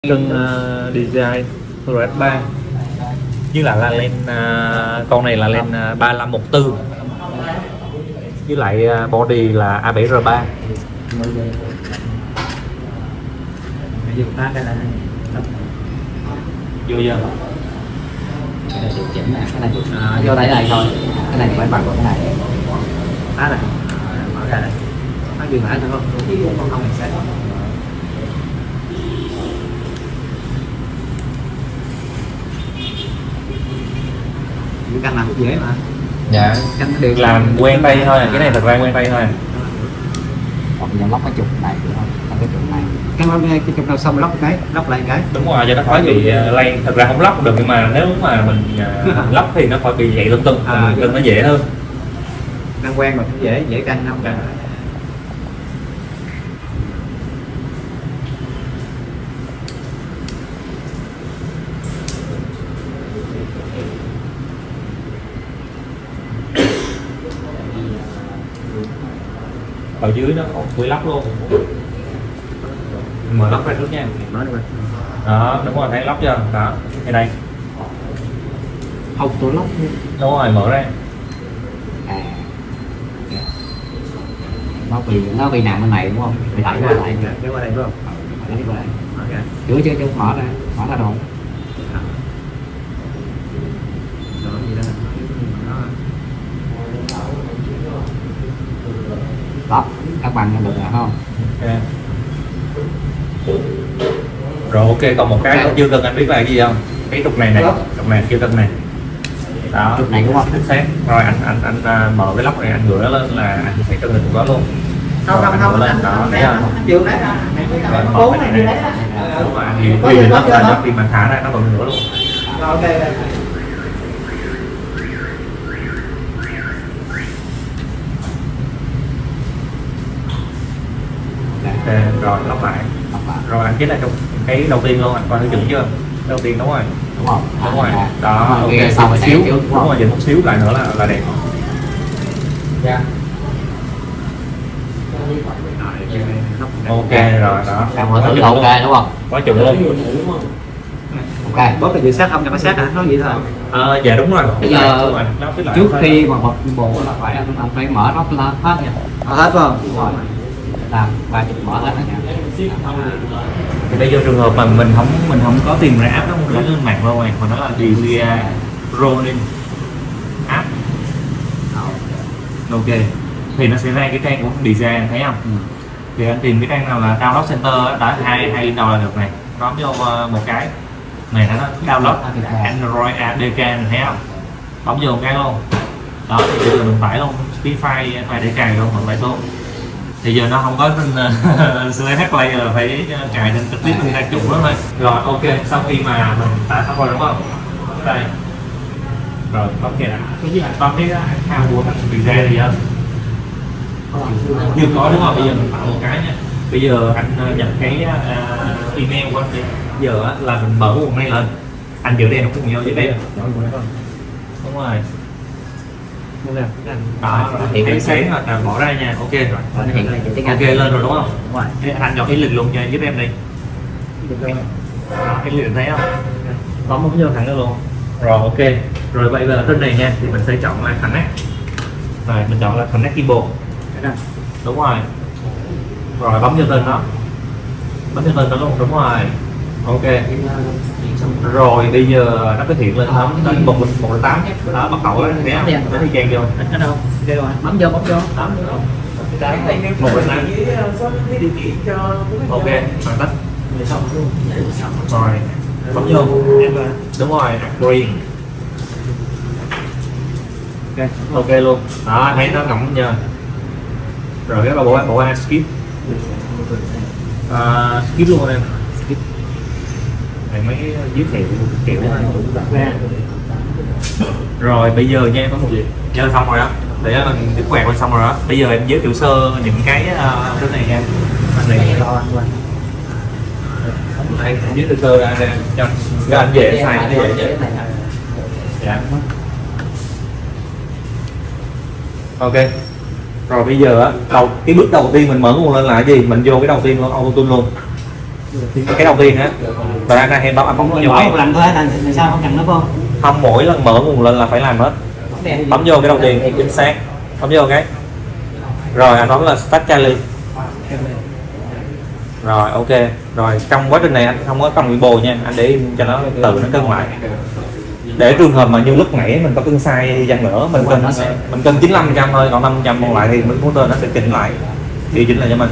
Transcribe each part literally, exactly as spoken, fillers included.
cân uh, design rờ ét ba với lại là len uh, con này là len uh, ba lăm một tư với lại uh, body là a bảy R ba. Vô phát đây là Vô chưa? cái này điều chỉnh nè, cái này à, vô đây này thôi, cái này phải bằng của cái này phát này mở ra này phát dừng lại thôi không không không này sẽ căn làm cũng dễ mà. Dạ, căn đều làm quen tay thôi, cái này thật ra quen tay thôi. Còn giờ lóc cái trục này được không? Cái trục này cái lóc cái trục nào xong lóc cái lóc lại cái Đúng rồi, cho nó khỏi bị lay. Thật ra không lóc được, nhưng mà nếu mà mình uh, lóc thì nó khỏi bị dậy lung tung, à, nó dễ hơn. đang quen mà cũng dễ dễ canh không canh. Ở dưới nó còn quy lóc luôn. Mở lóc ra trước nha. Mở được rồi. Đó, đúng rồi, thấy lóc chưa? Đó, cái đây. Học tôi lóc luôn. Đúng rồi, mở ra. À. Nó bị nó bị nặng bên này đúng không? Bị đẩy qua lại. Kéo qua đây phải không? Đẩy qua đây. Mở ra. Chưa chưa chưa mở ra. Mở ra rồi. Đó gì đó. Đó, các bạn nhận được rồi không? Okay. Rồi ok, còn một cái nữa chưa cần anh biết là cái gì không? Cái trục này này, trục này chưa cần này. Đó, trục này đúng không? chính xác. Rồi anh anh anh uh, mở cái lóc này, anh ngửa lên là anh sẽ cân được trục đó luôn. Không không không, lên đó, thấy không? chưa đấy. Rồi mở cái này này. Đúng rồi, thì vì nó là khi mà thả ra nó vẫn ngửa luôn. Ok. Ok, rồi lóc lại. Rồi anh kết lại trong cái đầu tiên luôn, anh coi thử chuẩn chưa? Đầu tiên đúng rồi. Đúng không? Đúng rồi. Đó, ok, okay, xong một xíu. Đúng rồi, dừng một xíu lại nữa là là đẹp. Dạ. Ok rồi đó. Mọi thứ ok đúng không? Quá chuẩn luôn. Ok. Bóp là dự sát không cho nó sát hả? Nói vậy thôi. Ờ, dạ đúng rồi. Bây giờ trước khi mà bật bộ là phải anh phải mở nó lên hết nha. Mở hết không? Rồi. Làm ba chục mở hết nha. Thì bây giờ trường hợp mà mình không mình không có tìm ra app, nó không lấy lên mạng đâu mà mà nó là đê vê a Ronin app. Ok, thì nó sẽ ra cái trang của design, thấy không? Ừ. Thì anh tìm cái trang nào là download center đã hai hai link đầu là được này, bấm vô một cái này nó download Android a đê ca này, thấy không? Bấm vô một cái luôn. Đó, thì bây giờ mình tải luôn cái file file để cài luôn, mình tải luôn. Thì giờ nó không có trên Slash Player là phải cài trên trực tiếp trên đa trục đó thôi. Rồi ok, sau khi mà mình tải xong rồi đúng không? Đây. Rồi bấm kìa. Cái gì anh bấm cái account của thành design này chưa? Chưa có đúng không? Bây giờ mình tạo một cái nha. Bây giờ anh nhập cái uh, email của anh đi. Giờ là mình mở một mail lên. Anh giữ đèn nó cùng nhau với đây. Đúng rồi. Đó, thì cái sáng là bỏ ra nha. Ok rồi. Ok lên rồi đúng không? Đúng rồi. Anh chọn cái lịch luôn nha, giúp em đi. Cái lịch thấy không? Bấm bấm vô thẳng đó luôn. Rồi ok. Rồi bây giờ trên này nha thì mình sẽ chọn là connect. Rồi mình chọn là connect keyboard. Đúng rồi. Rồi bấm vô tên đó. Bấm vô tên đó luôn, đúng rồi. Ok. Rồi bây giờ nó có hiện lên đó đến một một tám nhé, đó bắt đầu đấy, thấy không? Nó đi trang vô. Ở đâu? Bấm vô, bấm vô. Bấm vô. Một bên này. Ok, hoàn tất. Rồi, bấm vô. Đúng rồi, agree. Ok, ok luôn. Đó, thấy nó ngậm nhờ. Rồi cái bộ bộ A skip. Uh, skip luôn em. Skip. Này mấy giới thiệu kiểu này. Rồi bây giờ nha, có một gì chơi xong rồi đó, để mình đứt quẹt qua xong rồi đó. Bây giờ em giới thiệu sơ những cái uh, cái này nha. Anh này lo anh qua đây, em giới thiệu sơ ra đây cho các anh dễ xài cái dễ dễ. Dạ. Ok. Rồi bây giờ á, đầu cái bước đầu tiên mình mở nguồn lên là cái gì? Mình vô cái đầu tiên luôn, auto tune luôn. cái đầu tiên á, và ra đây em bấm, bấm vô một lần thôi là sao không nhận nó vô? Không, mỗi lần mở nguồn lên là phải làm hết. Bấm vô cái đầu tiên thì chính xác, bấm vô cái rồi anh bấm là Start Charlie. Rồi ok, rồi trong quá trình này anh không có cầm cái bồ nha, anh để cho nó tự nó cân lại, để trường hợp mà như lúc nãy mình có cân sai dần nữa, mình cân mình cân chín mươi lăm phần trăm thôi, còn năm phần trăm còn lại thì mình motor nó sẽ chỉnh lại, điều chỉnh lại cho mình.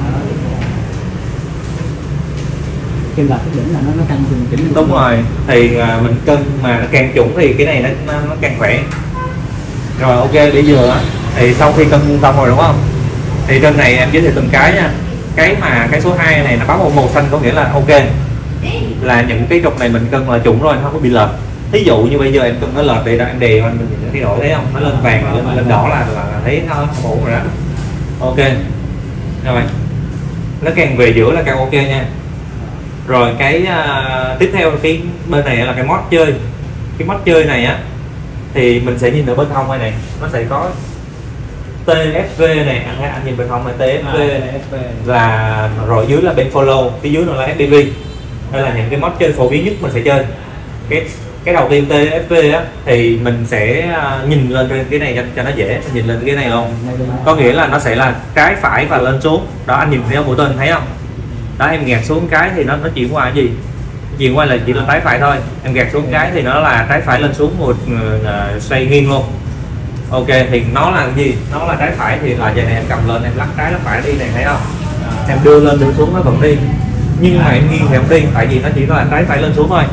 Kim là cái đỉnh là nó nó cân chỉnh. Đúng rồi, thì à, mình cân mà nó càng chuẩn thì cái này nó nó, nó càng khỏe. Rồi ok, bây giờ á thì sau khi cân xong rồi đúng không, thì trên này em giới thiệu từng cái nha. Cái mà cái số hai này nó báo màu màu xanh có nghĩa là ok, là những cái trục này mình cân là chuẩn rồi, không có bị lệch. Thí dụ như bây giờ em cân nó lệch thì em đè mình mình thay đổi thấy không, nó lên vàng lên, lên đỏ là, là là thấy nó không ổn rồi đó. Ok rồi, nó càng về giữa là càng ok nha. Rồi cái uh, tiếp theo cái bên này là cái mod chơi. Cái mod chơi này á thì mình sẽ nhìn ở bên hông này này, nó sẽ có tê ép vê này, anh thấy anh nhìn bên hông là tê ép vê, à, là rồi dưới là bên follow, phía dưới là ép đê vê. Đây là những cái mod chơi phổ biến nhất mình sẽ chơi. Cái cái đầu tiên tê ép vê á thì mình sẽ nhìn lên trên cái này cho, cho nó dễ, mình nhìn lên cái này luôn. Có nghĩa là nó sẽ là trái phải và lên xuống. Đó anh nhìn theo mũi tên thấy không? Đó em gạt xuống cái thì nó nó chuyển qua cái gì? Chuyển qua là chỉ là trái phải thôi. Em gạt xuống cái thì nó là trái phải lên xuống một uh, xoay nghiêng luôn. Ok, thì nó là cái gì? Nó là trái phải thì là vậy này, em cầm lên em lắc trái lắc phải đi này thấy không? Em đưa lên đưa xuống nó vẫn đi. Nhưng mà em nghiêng thì không đi, tại vì nó chỉ là trái phải lên xuống thôi.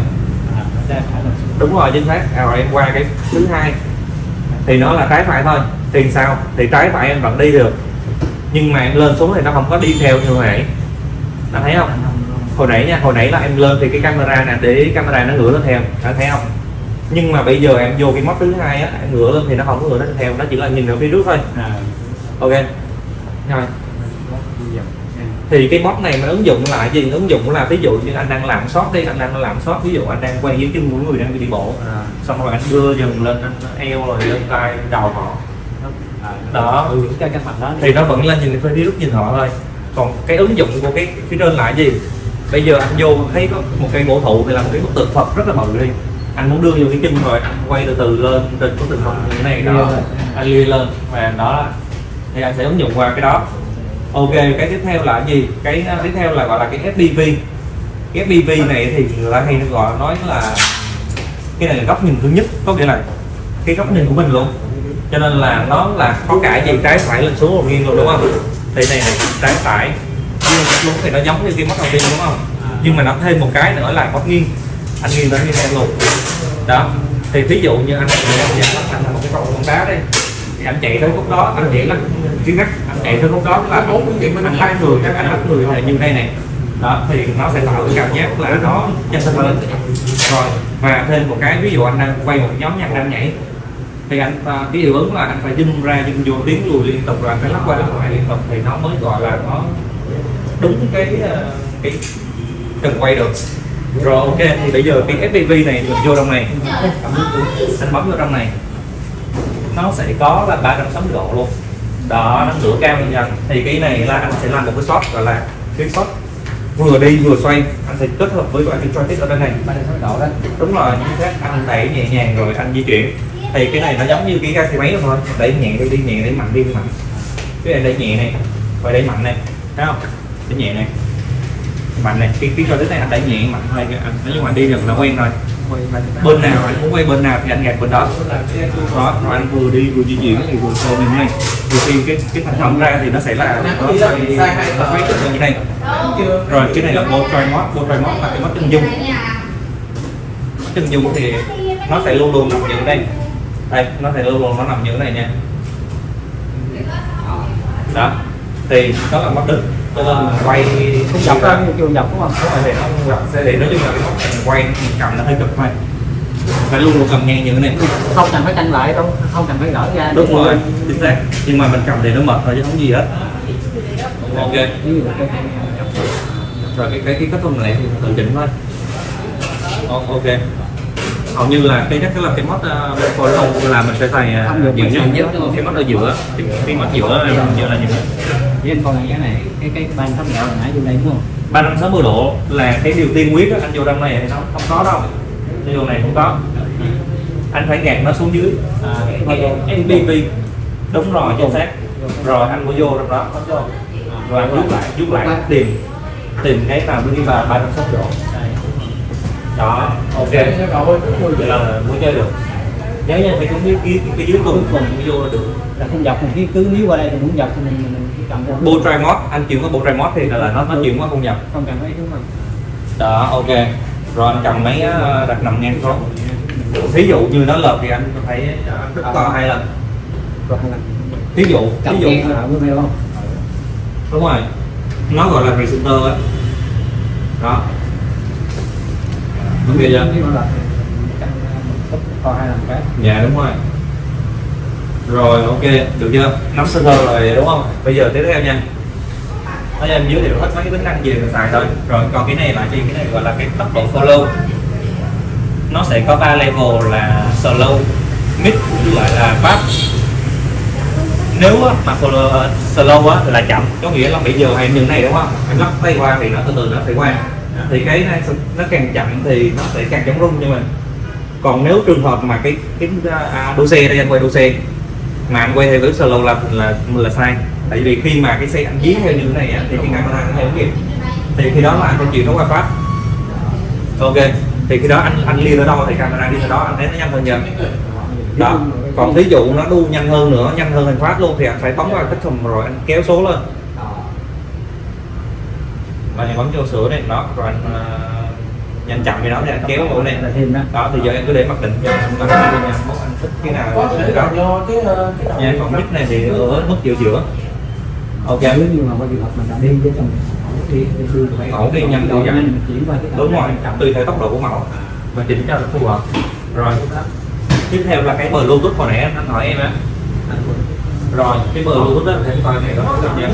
Đúng rồi, chính xác. Rồi em qua cái thứ hai thì nó là trái phải thôi. Thì sao? Thì trái phải em vẫn đi được. Nhưng mà em lên xuống thì nó không có đi theo như hồi nãy. Đã thấy không? Hồi nãy nha, hồi nãy là em lên thì cái camera nè, để camera nó ngửa lên theo, đã thấy không? Nhưng mà bây giờ em vô cái mod thứ hai á, em ngửa lên thì nó không có ngửa lên theo, nó chỉ là nhìn ở phía trước thôi. Ok. Rồi. Thì cái mod này mà ứng dụng là gì? Ứng dụng là ví dụ như anh đang làm shot đi, anh đang làm shot, ví dụ anh đang quay dưới chân của người đang đi bộ, à, xong rồi anh đưa dần lên anh eo rồi lên tay đầu họ. Đó, ừ, cái cái mặt đó thì nó vẫn là nhìn phía trước nhìn họ thôi. Còn cái ứng dụng của cái phía trên là cái gì? Bây giờ anh vô thấy có một cây cổ thụ thì là một cái bức tượng Phật rất là bự đi, anh muốn đưa vô cái chân rồi anh quay từ từ lên trên bức tượng Phật như thế này đó, anh lia lên và đó thì anh sẽ ứng dụng qua cái đó. Ok, cái tiếp theo là cái gì? Cái tiếp theo là gọi là cái ép đê vê. Cái ép đê vê này thì người ta hay gọi nói là cái này là góc nhìn thứ nhất, có nghĩa là cái góc nhìn của mình luôn, cho nên là nó là có cả gì trái phải lên xuống nghiêng luôn đúng không? Thì này này trái phải luôn thì nó giống như cái mod đầu tiên đúng không? Nhưng mà nó thêm một cái nữa là mod nghiêng, anh nghiêng lên như thế luôn đó. Thì ví dụ như anh anh làm một cái cầu bóng đá đây thì anh chạy tới khúc đó, anh chạy lắc cái ngắt, anh chạy tới khúc đó là bốn cái chuyện mình hai người các anh lắc người là như đây này đó, thì nó sẽ tạo cái cảm giác là nó nhanh hơn lên. Rồi và thêm một cái ví dụ anh đang quay một nhóm nhạc đang nhảy thì anh cái hiệu ứng là anh phải dưng ra dưng vô tiến lùi liên tục, rồi anh phải lắc qua lắc lại liên tục thì nó mới gọi là nó đúng cái cái cần quay được. Rồi ok, thì bây giờ cái ép đê vê này mình vô trong này, anh bấm vô trong này nó sẽ có là ba trăm sáu mươi độ luôn đó, nó ngửa cao dần. Thì cái này là anh sẽ làm một cái shot gọi là cái shot vừa đi vừa xoay, anh sẽ kết hợp với cái joystick ở bên này ba trăm sáu mươi độ đó. Đúng rồi, chính xác. Anh đẩy nhẹ nhàng rồi anh di chuyển, thì cái này nó giống như cái ga xe máy thôi, đẩy nhẹ đi, đi nhẹ, đẩy mạnh đi mạnh. Cái này đẩy nhẹ này và đẩy mạnh này, thấy không? Đẩy nhẹ này, mạnh này, cái cái joystick này anh đẩy nhẹ mạnh thôi, anh nói chung anh đi dần là quen rồi. Bên nào anh muốn quay bên nào thì anh gạt bên đó. Đó, rồi anh vừa đi vừa di chuyển thì vừa xoay như này. Vừa khi cái cái thành phẩm ra thì nó sẽ là nó xoay nó xoay như này. Rồi cái này là portrait mod, portrait mod là cái mod chân dung. Chân dung thì nó sẽ luôn luôn nằm như đây. Đây, nó sẽ luôn luôn nó nằm như thế này nha. Đó. Thì đó là mod đứng. Cho nên mình quay không dọc ra kiểu dọc đúng không? Đúng rồi, thì nó không dọc, thì nói chung là cái móc này quay cầm nó hơi cực thôi, phải luôn luôn cầm ngang như thế này, không cần phải canh lại, không không cần phải gỡ ra. Đúng rồi, chính xác. Nhưng mà mình cầm thì nó mệt thôi chứ không gì hết. Ok. Rồi cái cái cái kết thúc này thì tự chỉnh thôi. Ok. Hầu như là cái chắc là cái mod uh, follow là mình sẽ xài uh, giữa nhau, cái mod ở giữa, cái, cái mod giữa như là như thế. với anh coi lại cái này cái cái ban thấp nhẹ là nãy vô đây đúng không? ba trăm sáu mươi độ là cái điều tiên quyết đó, anh vô trong này thì nó không có đâu, điều này không có, anh phải gạt nó xuống dưới. À, em pê pê đúng rồi, chính xác. Rồi anh mới vô trong đó, rồi anh rút lại rút lại tìm tìm cái nào đi vào ba trăm sáu mươi độ đó. Ok, vậy là mới chơi được. Nhớ nha, phải cũng cái cái cái dưới cùng cùng mới vô là được. Là không dọc mình cứ nếu qua đây mình muốn dọc thì mình mình chỉ cầm ra. Bộ try mod, anh chuyển qua bộ try mod thì là nó nó chuyển qua không nhập. Không cần phải đúng không? Đó, ok. Rồi anh cầm máy đặt nằm ngang xuống. Ví dụ như nó lợp thì anh phải đứt to hai lần. Rồi hai lần. Ví dụ, ví dụ không? Đúng rồi. Nó gọi là recenter á. Đó. Ok chưa? To hai lần cái. Dạ đúng rồi. Rồi ok, được chưa? Nắm sơ sơ rồi đúng không? Bây giờ tiếp theo nha. Nói em giới thiệu hết mấy cái tính năng gì mình xài thôi. Rồi còn cái này là gì? Cái này gọi là cái tốc độ follow. Nó sẽ có ba level là slow, mid với lại là fast. Nếu mà follow, uh, slow á, là chậm, có nghĩa là bây giờ em như này đúng không? Em lắp tay qua thì nó từ từ nó sẽ qua. Thì cái này nó càng chậm thì nó sẽ càng chống rung cho mình. Còn nếu trường hợp mà cái cái à, đua xe đây, anh quay đua xe mà anh quay theo cái slow là là là sai. Tại vì khi mà cái xe anh dí theo như thế này á, thì cái camera nó theo kịp, thì khi đó là anh phải chuyển nó qua fast. Ok, thì khi đó anh anh liên ở đâu thì camera đi ở đó, anh thấy nó nhanh hơn nhờ. Đó. Còn ví dụ nó đu nhanh hơn nữa, nhanh hơn thành fast luôn thì anh phải bấm vào cái thùng rồi anh kéo số lên. Và anh bấm vô sửa này nó rồi anh uh, nhanh chậm gì đó thì anh kéo vào này. Đó thì giờ em cứ để mặc định cho anh coi anh thích cái nào đó. Nha, còn mic này thì ở mức giữa giữa. Ok. Nếu như mà qua trường hợp mình đã đi với chồng đi mẫu đi nhanh đi nhanh. Đúng rồi, tùy theo tốc độ của mẫu và chỉnh cho nó phù hợp. Rồi tiếp theo là cái Bluetooth hồi nãy anh hỏi em á. Rồi cái Bluetooth đó thì coi này nó được nha.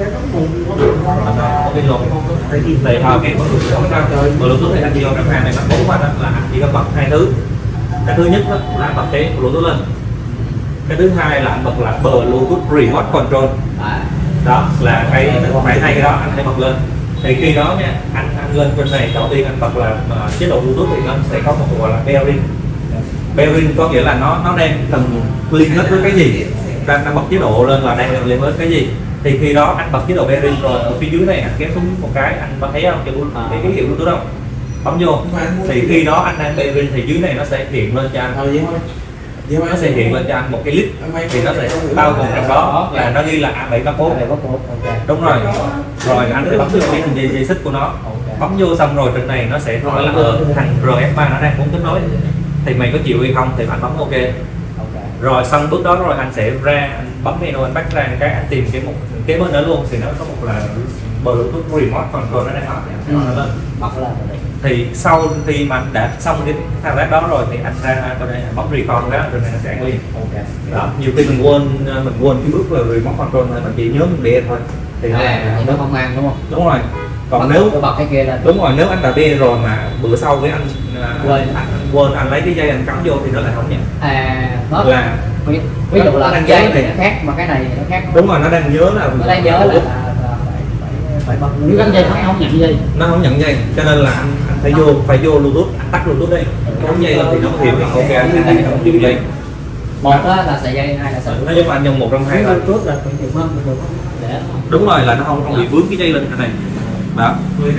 Ok luôn. Để thôi cái Bluetooth thì anh đi vô trong hàng này nó bốn qua đó là anh chỉ có bật hai thứ. Cái thứ nhất đó là bật cái Bluetooth lên. Cái thứ hai là anh bật là Bluetooth Remote Control. Đó là cái phải hai cái đó anh phải bật lên. Thì khi đó nha, anh anh lên bên này đầu tiên anh bật là uh, chế độ Bluetooth thì nó sẽ có một gọi là pairing. Pairing có nghĩa là nó nó đang cần liên kết với cái gì, đang đang bật chế độ lên là đang liên kết với cái gì. Thì khi đó anh bật chế độ pairing rồi ở phía dưới này anh kéo xuống một cái, anh có thấy không cái cái ký hiệu Bluetooth không? Bấm vô. Thì khi đó anh đang pairing thì dưới này nó sẽ hiện lên cho anh thôi nó sẽ hiện lên cho anh một cái list thì nó sẽ bao gồm trong đó là nó ghi là A bảy ba mốt. Đúng rồi. Rồi anh sẽ bấm vô cái dây dây xích của nó, bấm vô xong rồi trên này nó sẽ nói là ở thằng R F ba nó đang muốn kết nối thì mày có chịu hay không thì anh bấm ok. Rồi xong bước đó rồi anh sẽ ra anh bấm menu anh bắt ra cái anh tìm cái một cái bên nữa luôn thì nó có một là Bluetooth Remote Control nó đang học lên bật lên. Thì sau khi mà anh đã xong cái thao tác đó rồi thì anh ra coi đây bấm recall đó rồi này nó sẽ ăn liền. Okay. Đó, nhiều khi mình quên mình quên cái bước là remote control này mình chỉ nhớ mình bia thôi thì nó à, nó không ăn đúng không? Đúng rồi. Còn bật, nếu bật cái kia lên. Đúng rồi, nếu anh đã bia rồi mà bữa sau với anh quên anh, anh quên anh lấy cái dây anh cắm vô thì nó lại không nhận. À, nó là ví, ví dụ là đang dây này nó khác mà cái này nó khác. Đúng rồi, nó đang nhớ là nó đang nhớ là, là, là phải bật. Nếu gắn dây nó không nhận dây, nó không nhận dây cho nên là anh, anh phải vô phải vô Bluetooth, anh tắt Bluetooth đi, không dây lên thì nó hiểu là ok anh phải không chịu dây. Một đó là sợi dây, hai là sợi. Nói chung là anh dùng một trong hai thôi. Bluetooth là phải nhiều hơn được để đúng rồi là nó không không bị vướng cái dây lên cái này. Đó.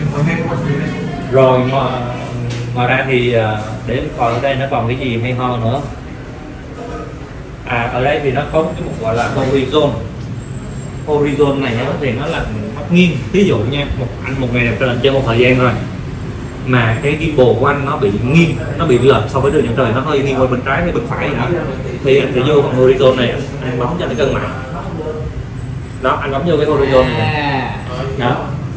Rồi ngoài, ngoài ra thì để còn ở đây nó còn cái gì hay ho nữa. À ở đây thì nó có cái một gọi là horizon. Horizon này thì nó là mắt nghiêng. Ví dụ nha, một anh một ngày đẹp lên chơi một thời gian rồi mà cái gimbal của anh nó bị nghiêng, nó bị lệch so với đường chân trời, nó hơi nghiêng qua bên trái hay bên phải nữa thì anh sẽ vô con horizon này anh, anh bấm cho nó cân bằng. Đó, anh bấm vô cái horizon này. Đó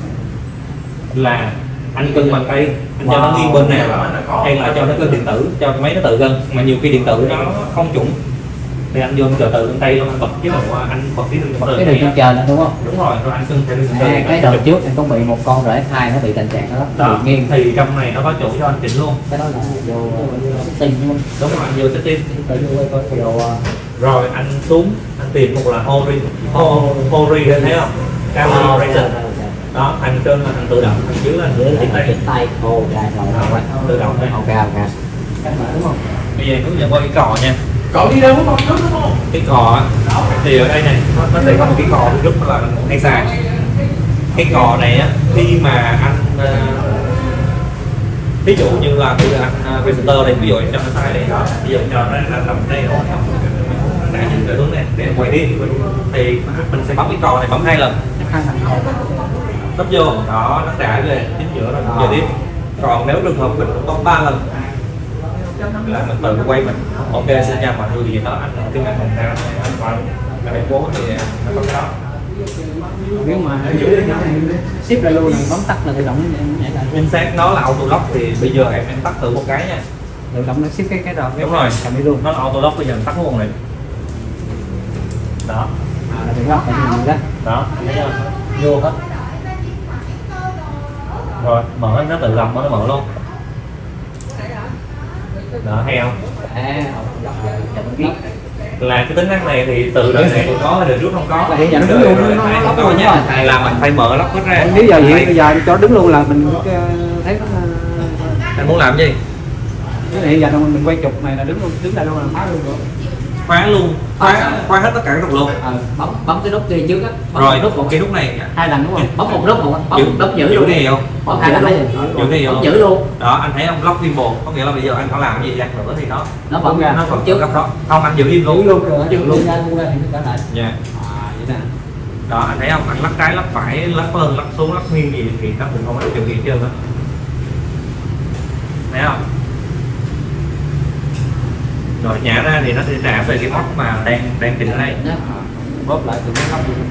là anh cân bằng tay, anh wow. cho nó nghiêng bên nào hay là cho nó cân điện tử, cho cái máy nó tự cân. Mà nhiều khi điện tử nó không chuẩn thì anh vô từ từ bên tay luôn, anh bật chế độ anh bật cái đường cái đường trên trời là đúng không? Đúng rồi, rồi anh cân theo đường à, cái, cái đợt trước anh có bị một con rễ hai nó bị tình trạng đó, đó. Nghiêng thì trong này nó có chỗ cho anh chỉnh luôn. Cái đó là vô setting đúng không? Đúng rồi, anh vô setting rồi anh xuống anh tìm một là hori hori thấy không? Camera Racer đó, thành trên là thành tự động, thành dưới là dưới chỉnh là tay chỉnh tay. Ồ, rồi rồi rồi. tự động thôi. Ok ok. Đúng không? Bây giờ hướng dẫn qua cái cò nha. Cậu đi đâu đúng không? Đúng không? Cái cò á, thì ở đây này nó, nó sẽ có một cái cò lúc là mình hay xài. Cái cò này á, khi mà anh uh, ví dụ như là bây giờ anh uh, presenter đây, ví dụ cho nó sai đây đó, ví dụ cho nó là nằm đây rồi đã nhìn về hướng này để quay đi thì mình sẽ bấm cái cò này bấm hai lần, nấp vô đó, nó trả về chính giữa rồi giờ tiếp. Còn nếu trường hợp mình bấm ba lần là mình tự quay mình. Ok, xin chào mọi người, gì đó anh tiếng Anh mình ra anh qua là thành phố thì nó có cái đó. Nếu mà ship ra luôn, bấm tắt là tự động nhảy lại. Chính xác, nó là auto lock thì bây giờ em em tắt thử một cái nha. Tự động nó ship cái cái rồi. Đúng rồi, cầm đi luôn. nó là auto lock, bây giờ mình tắt luôn này. Đó. À, là tự lock phải gì đó. Đó, thấy chưa? Vô hết. Rồi, mở nó tự động nó mở luôn. Đó, hay không? À, Là cái tính năng này thì tự động này có hay là trước không có. Là hiện giờ nó đứng luôn, rồi, nó- hay nó không lóc có luôn nha. rồi. Hay là mình phải mở lóc hết ra. nếu giờ Hay- hiện bây giờ cho đứng luôn là mình uh, thấy nó Anh muốn làm gì? cái này hiện giờ mình quay chụp này là đứng luôn, đứng đây luôn là phá luôn rồi. Khóa luôn, khóa, khóa hết tất cả các trục luôn. Ờ, bấm bấm cái nút kia trước á. Bấm Rồi, một nút một cái nút này hai lần đúng không? Bấm một nút một bấm giữ, bấm giữ giữ luôn. này không? Bấm hai lần đấy. Giữ này Bấm không? giữ luôn. Đó, anh thấy không? Lock gimbal, có nghĩa là bây giờ anh có làm gì dắt nữa thì nó Nó bấm ra. nó còn trước gấp đó. Không, anh giữ im giữ luôn. luôn rồi, giữ luôn ra luôn ra thì nó trở lại. Dạ. À vậy nè. Đó, anh thấy không? Anh lắc trái, lắc phải, lắc lên, lắc xuống, lắc nghiêng gì thì nó cũng không có điều kiện hết trơn á. Thấy không? Rồi nhả ra thì nó sẽ trả về cái móc mà đang đang chỉnh ở đây. Nhá. Bóp lại từ cái nắp luôn.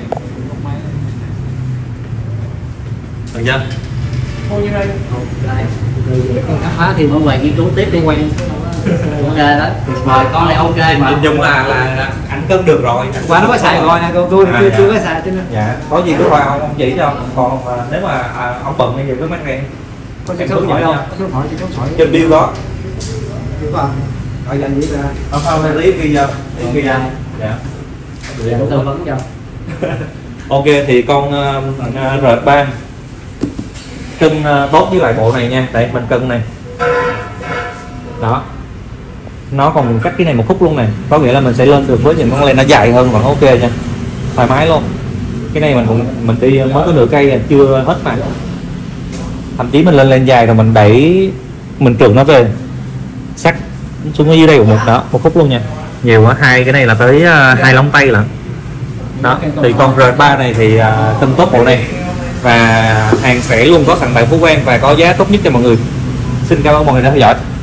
Được chưa? Thôi như đây. Đây. Rồi khám phá thì mọi người nghiên cứu tiếp đi quay. Ok đó. Tuyệt vời, con này ok mà. Nhìn chung là, là là anh cân được rồi. Anh Qua nó có xài rồi nè, tôi tôi À, chưa dạ. chưa có xài cho nên. Dạ, có gì cứ hỏi ông, ông chỉ cho. Còn à, nếu mà à, ông bận bây giờ cứ mắc đen. Có Em số hướng hỏi dẫn không? nha. Có số hỏi thì số hỏi. Trên bill đó. Đúng không? Rồi giờ gì ra? Ông không phải lý ghi vô. Lý ghi ra. Dạ. Để tư vấn cho. Ok, thì con uh, R ba cân uh, tốt với lại bộ này nha. Đây mình cân này. Đó. Nó còn cách cái này một khúc luôn này, có nghĩa là mình sẽ lên được với những con len nó dài hơn vẫn ok nha, thoải mái luôn. Cái này mình cũng mình đi mới có nửa cây là chưa hết mà, thậm chí mình lên len dài rồi mình đẩy mình trượt nó về sắc xuống ở dưới đây một đó một khúc luôn nha, nhiều quá. Hai cái này là tới uh, hai lóng tay lận đó. Thì con R ba này thì uh, cân tốt bộ này và hàng sẽ luôn có sẵn tại Phú Quang và có giá tốt nhất cho mọi người. Xin cảm ơn mọi người đã theo dõi.